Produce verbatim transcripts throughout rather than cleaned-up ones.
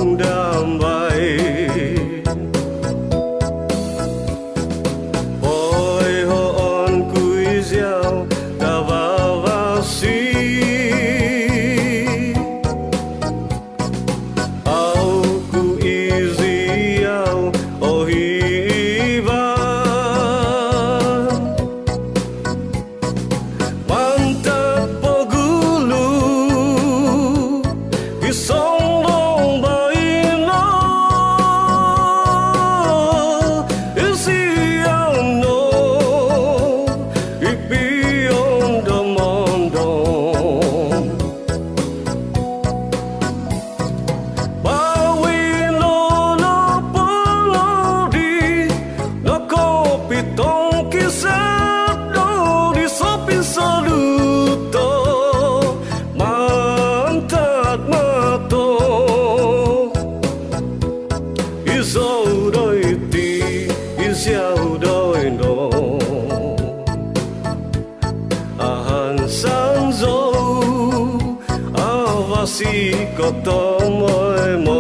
damai. Ôi hôn cúi gieo ta vào vào si ao cúi gieo ô hi van mantap pogulu isong dong baino isiang no ipion domondong bawino no polodi no kopi tong kisah do di sopi saluto mantat mato isau doi ti isiau doi no ahan sanzo avasi kotomoy mo.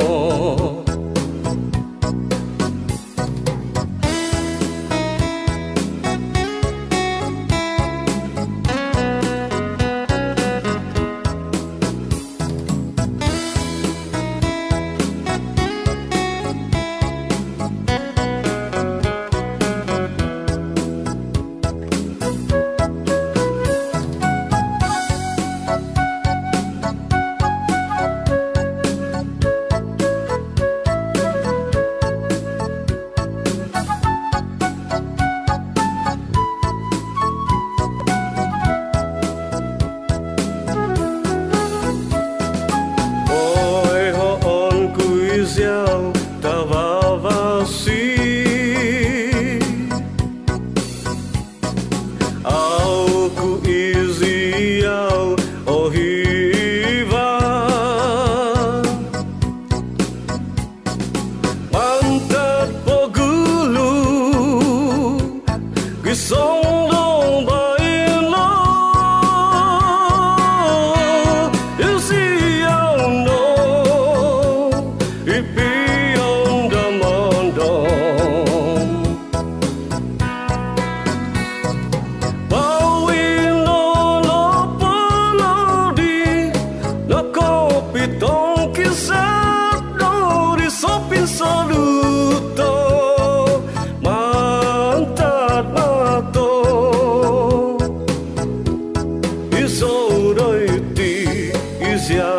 Ôi hôn cúi gieo ta vào vào si ao cúi gieo ô hi van mantap pogulu gisong dong baino isiang no ipion domondong bawino no polodi no kopi tong kisah do di sopi saluto mantat mato isau doi ti isya